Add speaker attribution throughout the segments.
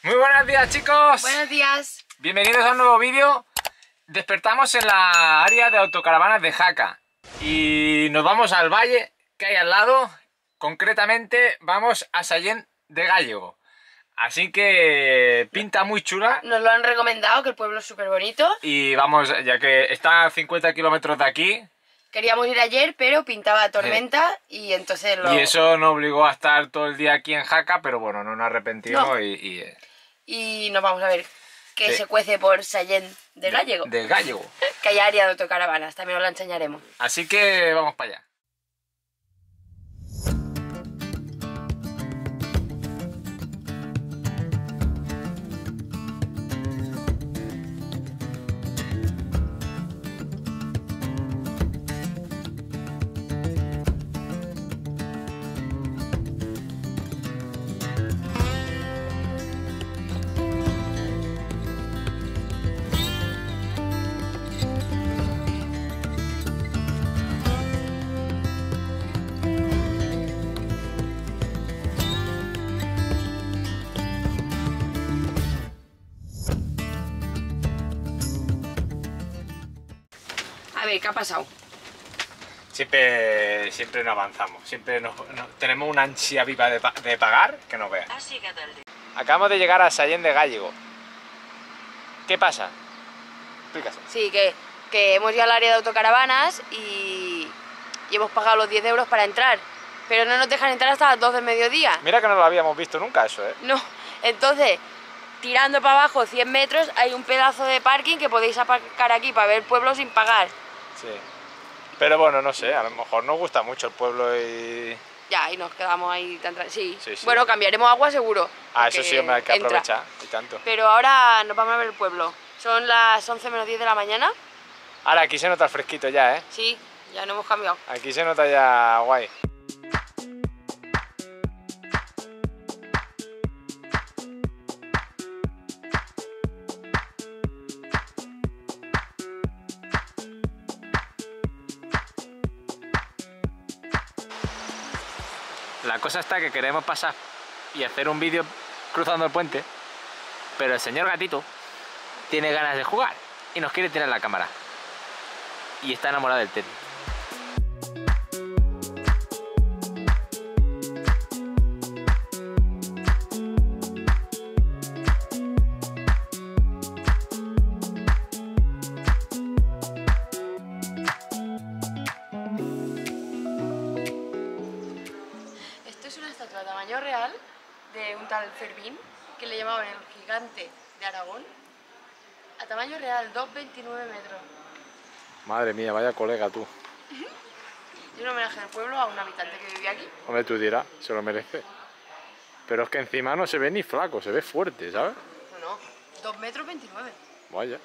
Speaker 1: Muy buenos días, chicos.
Speaker 2: Buenos días.
Speaker 1: Bienvenidos a un nuevo vídeo. Despertamos en la área de autocaravanas de Jaca y nos vamos al valle que hay al lado. Concretamente vamos a Sallent de Gállego. Así que pinta muy chula.
Speaker 2: Nos lo han recomendado, que el pueblo es súper bonito.
Speaker 1: Y vamos, ya que está a 50 kilómetros de aquí.
Speaker 2: Queríamos ir ayer, pero pintaba tormenta y entonces
Speaker 1: Y eso nos obligó a estar todo el día aquí en Jaca, pero bueno, no nos arrepentimos.
Speaker 2: No. Y nos vamos a ver qué se cuece por Sallent de Gállego.
Speaker 1: De Gállego.
Speaker 2: Que hay área de autocaravanas, también os la enseñaremos.
Speaker 1: Así que vamos para allá.
Speaker 2: A ver, ¿qué ha pasado?
Speaker 1: Siempre no avanzamos, siempre tenemos una ansia viva de pagar que no veas. Acabamos de llegar a Sallent de Gállego. ¿Qué pasa? Explícase.
Speaker 2: Sí, que hemos ido al área de autocaravanas y hemos pagado los 10 euros para entrar. Pero no nos dejan entrar hasta las 2 del mediodía.
Speaker 1: Mira que no lo habíamos visto nunca eso, ¿eh?
Speaker 2: No, entonces, tirando para abajo 100 metros hay un pedazo de parking que podéis aparcar aquí para ver el pueblo sin pagar.
Speaker 1: Sí. Pero bueno, no sé, a lo mejor nos gusta mucho el pueblo y...
Speaker 2: Ya, y nos quedamos ahí tan sí.
Speaker 1: Sí, sí.
Speaker 2: Bueno, cambiaremos agua seguro.
Speaker 1: Ah, eso sí, hay que
Speaker 2: entra.
Speaker 1: aprovechar, y tanto.
Speaker 2: Pero ahora nos vamos a ver el pueblo. Son las 11 menos 10 de la mañana.
Speaker 1: Ahora aquí se nota el fresquito ya, ¿eh?
Speaker 2: Sí, ya no hemos cambiado.
Speaker 1: Aquí se nota ya guay. La cosa está que queremos pasar y hacer un vídeo cruzando el puente, pero el señor gatito tiene ganas de jugar y nos quiere tirar la cámara. Y está enamorado del Teddy.
Speaker 2: A tamaño real de un tal Fermín, que le llamaban el gigante de Aragón. A tamaño real, 2,29 metros.
Speaker 1: Madre mía, vaya colega tú.
Speaker 2: Y un homenaje del pueblo a un habitante que vivía aquí.
Speaker 1: Hombre, tú dirás, se lo merece. Pero es que encima no se ve ni flaco, se ve fuerte, ¿sabes?
Speaker 2: No, 2,29 metros.
Speaker 1: Vaya.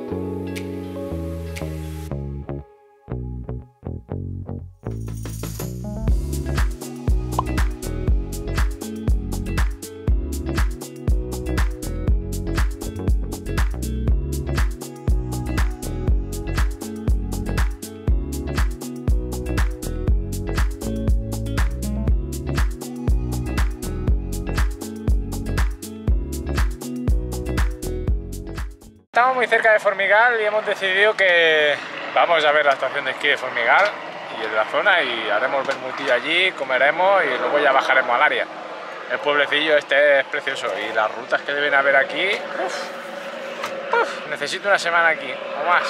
Speaker 1: Estamos muy cerca de Formigal y hemos decidido que vamos a ver la estación de esquí de Formigal y de la zona y haremos bermutillo allí, comeremos y luego ya bajaremos al área. El pueblecillo este es precioso y las rutas que deben haber aquí, necesito una semana aquí o más.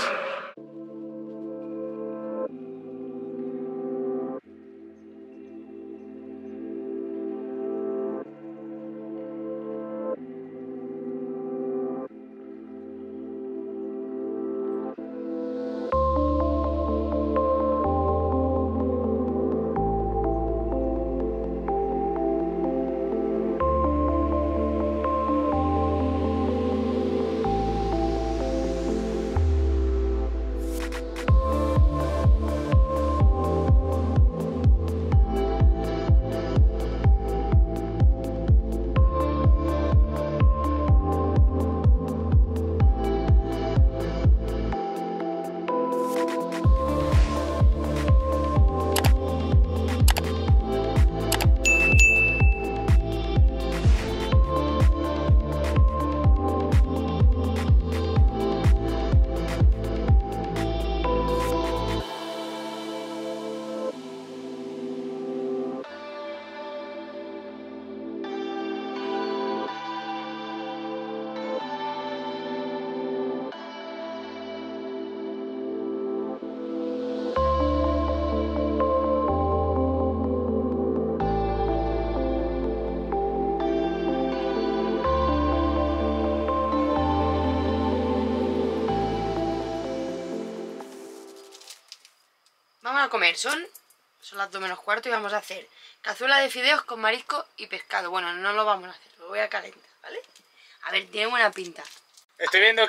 Speaker 2: Vamos a comer, son las 2 menos cuarto y vamos a hacer cazuela de fideos con marisco y pescado. Bueno, no lo vamos a hacer, lo voy a calentar, ¿vale? A ver, tiene buena pinta.
Speaker 1: Estoy viendo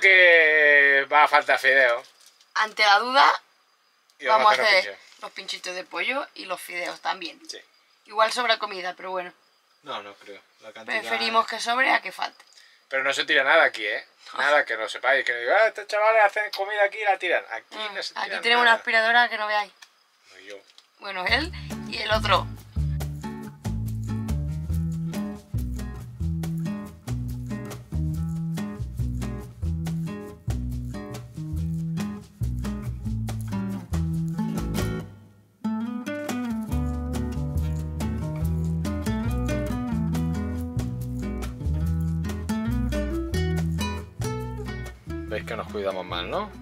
Speaker 1: que va a faltar fideo.
Speaker 2: Ante la duda, vamos a hacer
Speaker 1: pinchos.
Speaker 2: los pinchitos de pollo y los fideos también.
Speaker 1: Sí.
Speaker 2: Igual sobra comida, pero bueno.
Speaker 1: No, no creo. La cantidad...
Speaker 2: Preferimos que sobre a que falte.
Speaker 1: Pero no se tira nada aquí, ¿eh? Nada, que lo sepáis. Que no digo, estos chavales hacen comida aquí y la tiran. Aquí no se tira
Speaker 2: Aquí tenemos una aspiradora que no veáis.
Speaker 1: No, yo.
Speaker 2: Bueno, él y el otro.
Speaker 1: Veis que nos cuidamos mal, ¿no?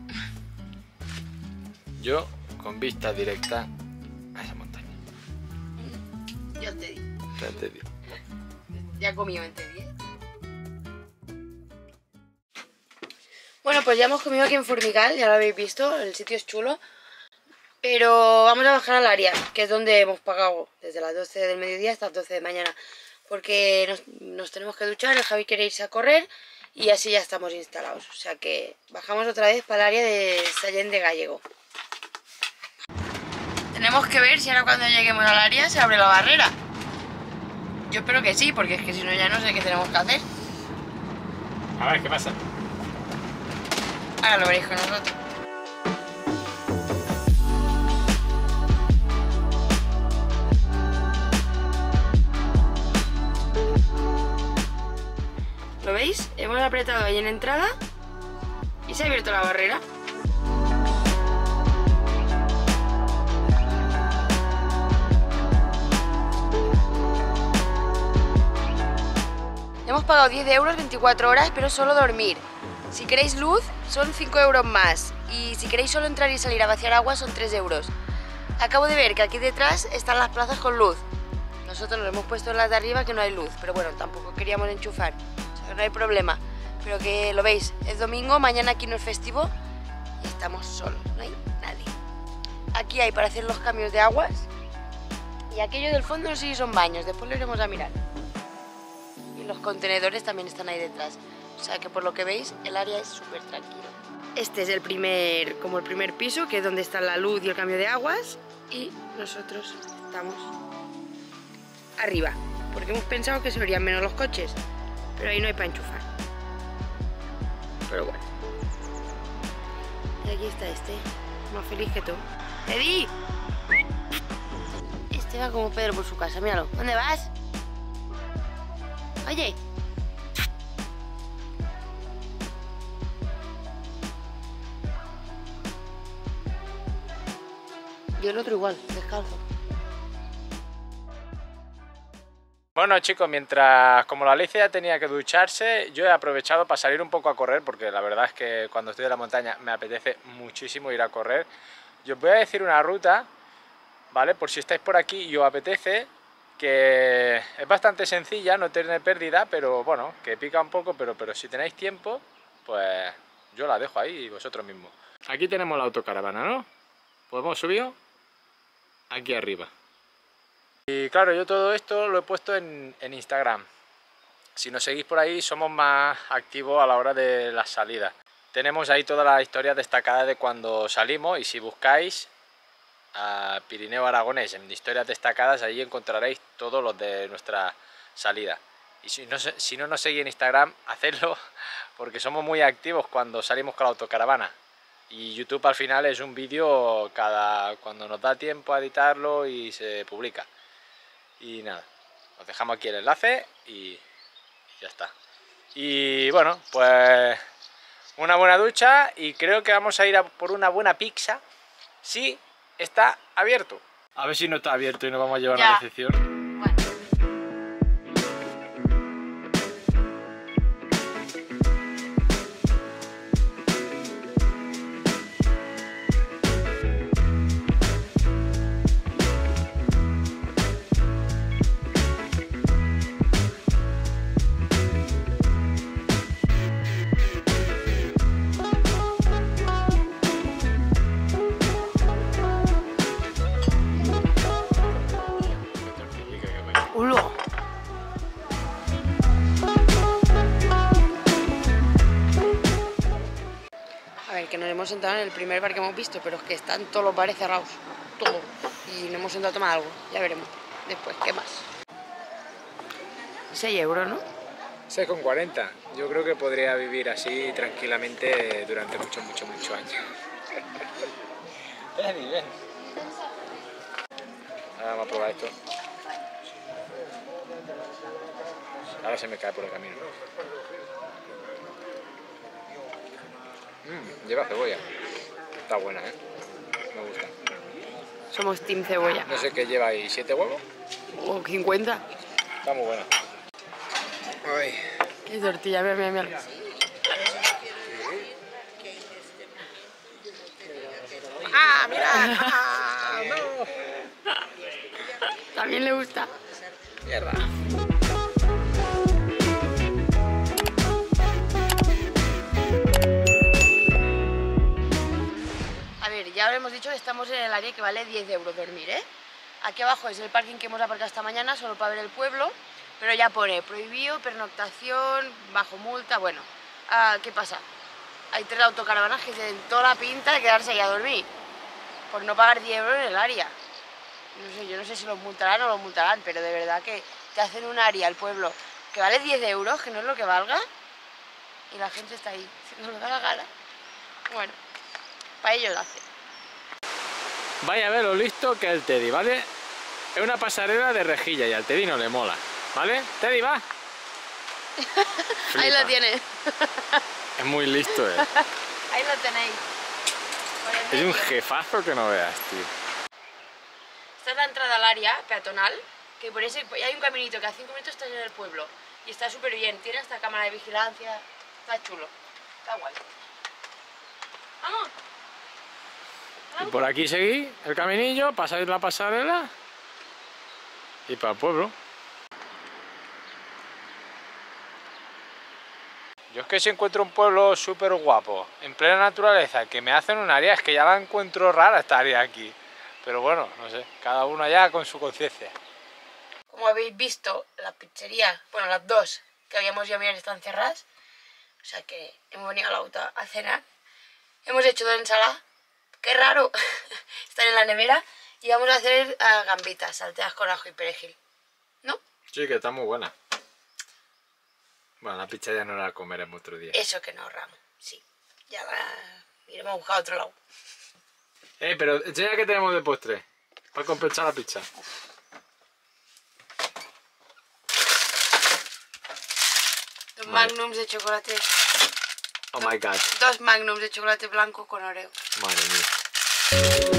Speaker 1: Yo con vista directa a esa montaña.
Speaker 2: Ya te di.
Speaker 1: Ya te digo.
Speaker 2: Ya comido entre 10. Bueno, pues ya hemos comido aquí en Formigal, ya lo habéis visto, el sitio es chulo. Pero vamos a bajar al área, que es donde hemos pagado desde las 12 del mediodía hasta las 12 de mañana. Porque nos tenemos que duchar, el Javi quiere irse a correr y así ya estamos instalados. O sea que bajamos otra vez para el área de Sallent de Gállego. Tenemos que ver si ahora cuando lleguemos al área se abre la barrera. Yo espero que sí, porque es que si no ya no sé qué tenemos que hacer.
Speaker 1: A ver, ¿qué pasa?
Speaker 2: Ahora lo veréis con nosotros. ¿Lo veis? Hemos apretado ahí en entrada y se ha abierto la barrera. Hemos pagado 10 euros 24 horas, pero solo dormir. Si queréis luz, son 5 euros más. Y si queréis solo entrar y salir a vaciar agua, son 3 euros. Acabo de ver que aquí detrás están las plazas con luz. Nosotros nos hemos puesto en las de arriba que no hay luz, pero bueno, tampoco queríamos enchufar. O sea, no hay problema. Pero que lo veis, es domingo, mañana aquí no es festivo y estamos solos, no hay nadie. Aquí hay para hacer los cambios de aguas y aquello del fondo no sé si son baños, después lo iremos a mirar. Y los contenedores también están ahí detrás. O sea que por lo que veis, el área es súper tranquilo. Este es el primer piso, que es donde está la luz y el cambio de aguas. Y nosotros estamos arriba, porque hemos pensado que se verían menos los coches, pero ahí no hay para enchufar. Pero bueno. Y aquí está este, más feliz que tú. ¡Teddy! Este va como Pedro por su casa, míralo. ¿Dónde vas? Oye. Y el otro igual, descalzo.
Speaker 1: Bueno chicos, mientras como la Alicia tenía que ducharse, yo he aprovechado para salir un poco a correr, porque la verdad es que cuando estoy en la montaña me apetece muchísimo ir a correr. Y os voy a decir una ruta, ¿vale? Por si estáis por aquí y os apetece, que es bastante sencilla, no tiene pérdida, pero bueno, que pica un poco, pero si tenéis tiempo, pues yo la dejo ahí vosotros mismos. Aquí tenemos la autocaravana, ¿no? Pues hemos subido aquí arriba. Y claro, yo todo esto lo he puesto en Instagram. Si nos seguís por ahí, somos más activos a la hora de las salidas. Tenemos ahí todas las historias destacadas de cuando salimos, y si buscáis a Pirineo Aragonés en historias destacadas, allí encontraréis todos los de nuestra salida. Y si no nos seguís en Instagram, hacedlo, porque somos muy activos cuando salimos con la autocaravana. Y YouTube al final es un vídeo cuando nos da tiempo a editarlo y se publica. Y nada, os dejamos aquí el enlace y ya está. Y bueno, pues una buena ducha, y creo que vamos a ir a por una buena pizza si está abierto. A ver si no está abierto y nos vamos a llevar una decepción.
Speaker 2: Bueno. ¡Hola! A ver, que nos hemos sentado en el primer bar que hemos visto, pero es que están todos los bares cerrados. Todo. Y nos hemos sentado a tomar algo. Ya veremos. Después, ¿qué más? 6 euros, ¿no?
Speaker 1: 6,40. Yo creo que podría vivir así tranquilamente durante muchos años. Ven. Ahora vamos a probar esto. Ahora se me cae por el camino. Lleva cebolla. Está buena, ¿eh? Me gusta.
Speaker 2: Somos team cebolla.
Speaker 1: No sé qué lleva ahí, ¿7 huevos?
Speaker 2: O 50.
Speaker 1: Está muy buena. Ay.
Speaker 2: Qué tortilla, mira.
Speaker 1: ¡Ah, mira! ¡Ah, no!
Speaker 2: También le gusta.
Speaker 1: Mierda.
Speaker 2: A ver, ya habremos dicho que estamos en el área que vale 10 euros dormir, ¿eh? Aquí abajo es el parking que hemos aparcado esta mañana, solo para ver el pueblo, pero ya pone prohibido, pernoctación, bajo multa, bueno. ¿Qué pasa? Hay 3 autocaravanas que tienen toda la pinta de quedarse ahí a dormir, por no pagar 10 euros en el área. No sé, yo no sé si los multarán o los multarán, pero de verdad que te hacen un área al pueblo que vale 10 euros, que no es lo que valga, y la gente está ahí, si no le da la gana. Bueno, para ello lo hace.
Speaker 1: Vaya a ver lo listo que es el Teddy, ¿vale? Es una pasarela de rejilla y al Teddy no le mola, ¿vale? Teddy, va.
Speaker 2: Ahí lo tienes.
Speaker 1: Es muy listo,
Speaker 2: Ahí lo tenéis.
Speaker 1: Es un jefazo que no veas, tío.
Speaker 2: Esta es la entrada al área peatonal, que por ese hay un caminito que a 5 minutos estás en el pueblo. Y está súper bien, tiene hasta cámara de vigilancia, está chulo, está guay. ¡Vamos!
Speaker 1: Y por aquí seguís el caminillo, pasáis la pasarela y para el pueblo. Yo es que si encuentro un pueblo súper guapo, en plena naturaleza, que me hacen un área, es que ya la encuentro rara esta área aquí. Pero bueno, no sé, cada uno allá con su conciencia.
Speaker 2: Como habéis visto, las pizzerías, bueno, las dos que habíamos ido a mirar están cerradas. sea que hemos venido al auto a cenar. Hemos hecho 2 ensaladas. ¡Qué raro! Están en la nevera. Y vamos a hacer gambitas salteadas con ajo y perejil. ¿No?
Speaker 1: Sí, que está muy buena. Bueno, la pizza ya no la comeremos otro día.
Speaker 2: Eso que nos ahorramos, sí. Ya iremos a buscar a otro lado.
Speaker 1: Pero enseña que tenemos de postre. Para compensar la pizza.
Speaker 2: Dos magnums de chocolate.
Speaker 1: Oh my god.
Speaker 2: 2 magnums de chocolate blanco con Oreo.
Speaker 1: Madre mía.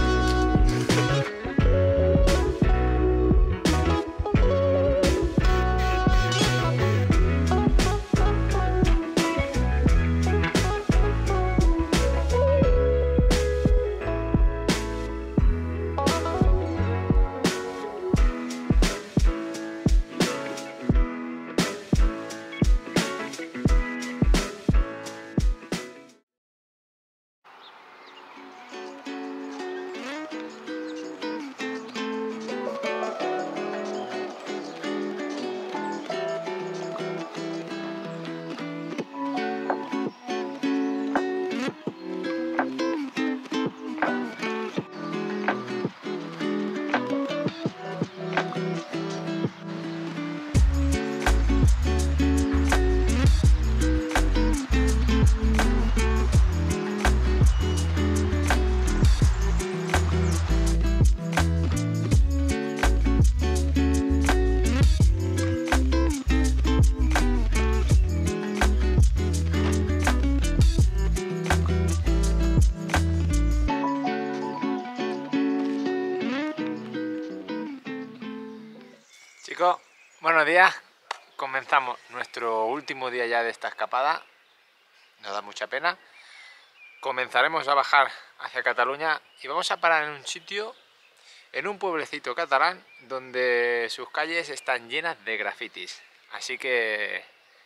Speaker 1: Chicos, buenos días. Comenzamos nuestro último día ya de esta escapada. Nos da mucha pena. Comenzaremos a bajar hacia Cataluña y vamos a parar en un sitio, en un pueblecito catalán, donde sus calles están llenas de grafitis. Así que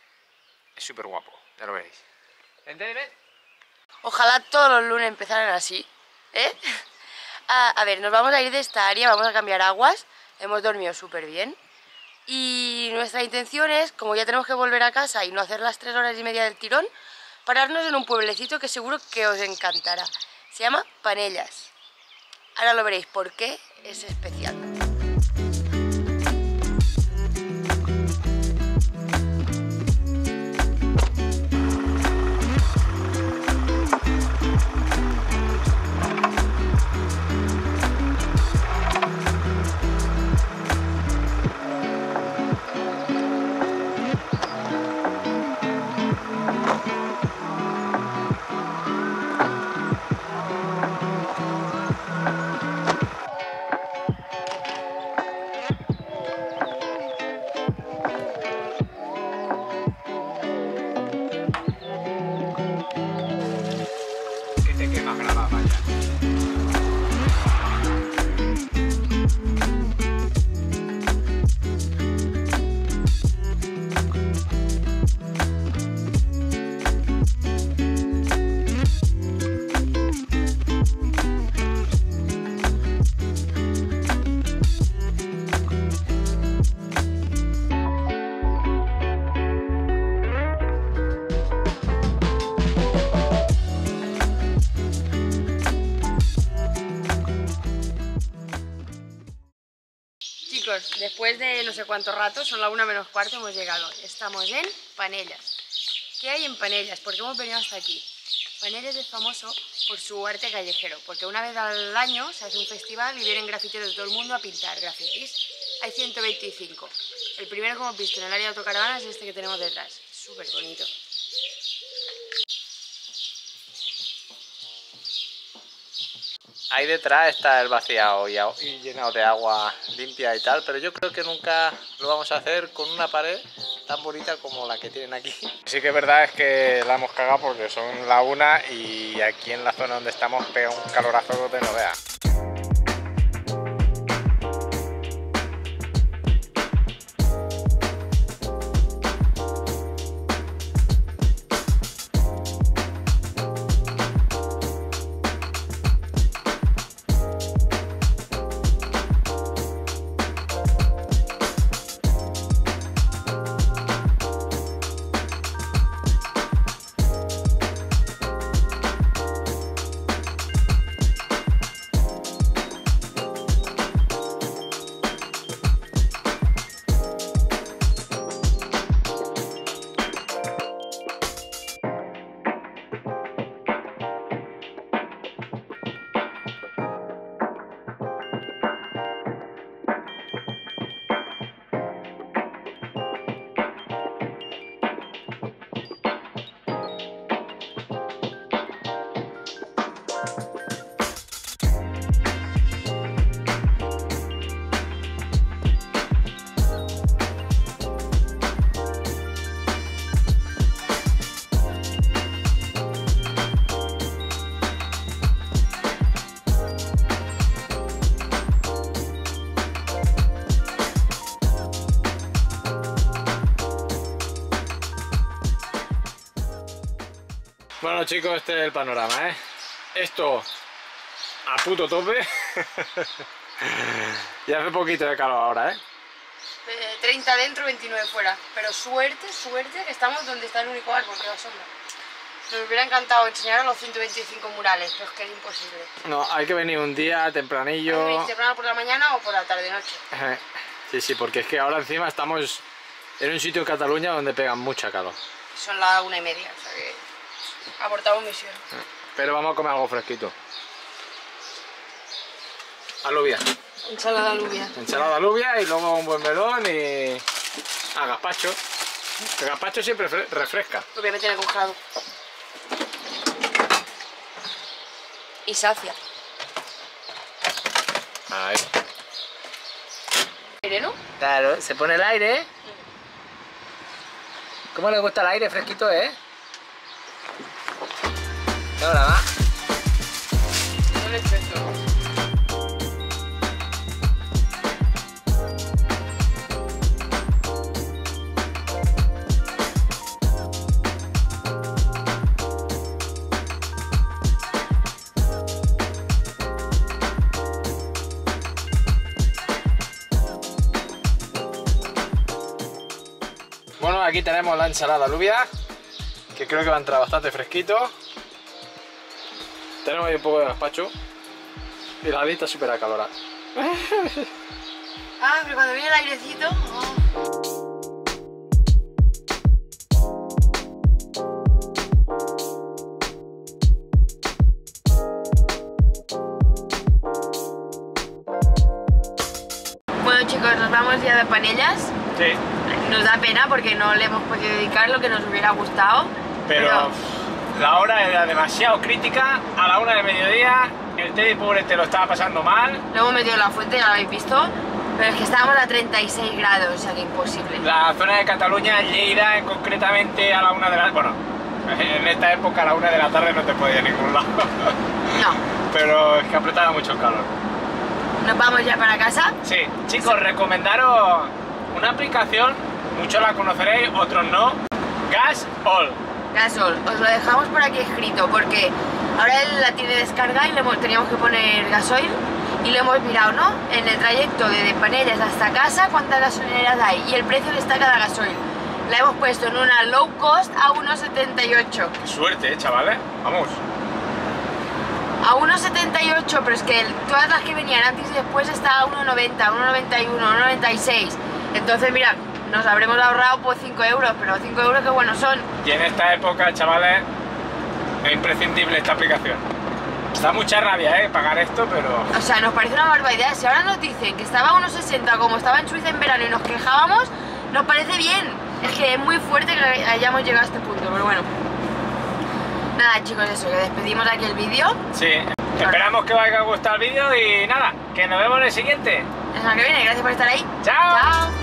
Speaker 1: es súper guapo, ya lo veréis. Vente, ven.
Speaker 2: Ojalá todos los lunes empezaran así, ¿eh? A ver, nos vamos a ir de esta área, vamos a cambiar aguas. Hemos dormido súper bien. Y nuestra intención es, como ya tenemos que volver a casa y no hacer las 3 horas y media del tirón, pararnos en un pueblecito que seguro que os encantará. Se llama Panellas. Ahora lo veréis por qué es especial. Chicos, después de no sé cuánto rato, son la 1 menos cuarto, hemos llegado. Estamos en Panellas. ¿Qué hay en Panellas? ¿Por qué hemos venido hasta aquí? Panellas es famoso por su arte callejero, porque una vez al año se hace un festival y vienen grafiteros de todo el mundo a pintar grafitis. Hay 125. El primero que hemos visto en el área de autocaravanas es este que tenemos detrás. Súper bonito.
Speaker 1: Ahí detrás está el vaciado y llenado de agua limpia y tal, pero yo creo que nunca lo vamos a hacer con una pared tan bonita como la que tienen aquí. Sí que es verdad es que la hemos cagado porque son la 1 y aquí en la zona donde estamos pega un calorazo de no veas. Bueno chicos, este es el panorama, ¿eh? Esto a puto tope. Y hace poquito de calor ahora, ¿eh?
Speaker 2: 30 dentro, 29 fuera. Pero suerte que estamos donde está el único árbol que da sombra. Nos hubiera encantado enseñaros los 125 murales, pero es que es imposible.
Speaker 1: No, hay que venir un día tempranillo.
Speaker 2: Hay que venir temprano por la mañana o por la tarde-noche.
Speaker 1: Sí, sí, porque es que ahora encima estamos en un sitio en Cataluña donde pegan mucha calor.
Speaker 2: Son las 1:30, o sea que abortamos misión.
Speaker 1: Pero vamos a comer algo fresquito. Alubia.
Speaker 2: Ensalada alubia.
Speaker 1: Ensalada alubia y luego un buen melón y... gazpacho. El gazpacho siempre refresca.
Speaker 2: Obviamente en el congelado. Y sacia.
Speaker 1: Ahí.
Speaker 2: ¿Aire, no?
Speaker 1: Claro, se pone el aire. ¿Cómo le gusta el aire fresquito, Ahora va.
Speaker 2: No le echo esto.
Speaker 1: Bueno, aquí tenemos la ensalada alubia, que creo que va a entrar bastante fresquito. Tenemos ahí un poco de gazpacho y la vista súper acalorada.
Speaker 2: Ah, pero cuando viene el airecito... Bueno chicos, nos vamos ya de Panellas.
Speaker 1: Sí.
Speaker 2: Nos da pena porque no le hemos podido dedicar lo que nos hubiera gustado.
Speaker 1: Pero la hora era demasiado crítica, a la 1 del mediodía, el Teddy pobre te lo estaba pasando mal.
Speaker 2: Lo hemos metido en la fuente, ya lo habéis visto, pero es que estábamos a 36 grados, o sea que imposible.
Speaker 1: La zona de Cataluña, Lleida, concretamente a la 1 de la... Bueno, en esta época a la 1 de la tarde no te podía ir a ningún lado.
Speaker 2: No.
Speaker 1: Pero es que apretaba mucho el calor.
Speaker 2: ¿Nos vamos ya para casa?
Speaker 1: Sí, chicos, recomendaros una aplicación, muchos la conoceréis, otros no. Gasol.
Speaker 2: Gasol, os lo dejamos por aquí escrito porque ahora él la tiene descarga y teníamos que poner gasoil y lo hemos mirado, ¿no? En el trayecto de Panellas hasta casa, cuántas gasolineras hay y el precio que está cada gasoil. La hemos puesto en una low cost a 1,78.
Speaker 1: Qué suerte, chavales. Vamos.
Speaker 2: A 1,78, pero es que todas las que venían antes y después está a 1,90, 1,91, 1,96. Entonces, mira, nos habremos ahorrado pues 5 euros, pero 5 euros que buenos son.
Speaker 1: Y en esta época, chavales, es imprescindible esta aplicación. Da mucha rabia, pagar esto, pero...
Speaker 2: O sea, nos parece una barbaridad. Si ahora nos dicen que estaba a 1,60 como estaba en Suiza en verano y nos quejábamos, nos parece bien. Es que es muy fuerte que hayamos llegado a este punto, pero bueno. Nada chicos, eso, que despedimos aquí el vídeo.
Speaker 1: Sí, esperamos que os haya gustado el vídeo y nada, que nos vemos en el siguiente.
Speaker 2: La semana que viene, gracias por estar ahí.
Speaker 1: ¡Chao!
Speaker 2: Chao.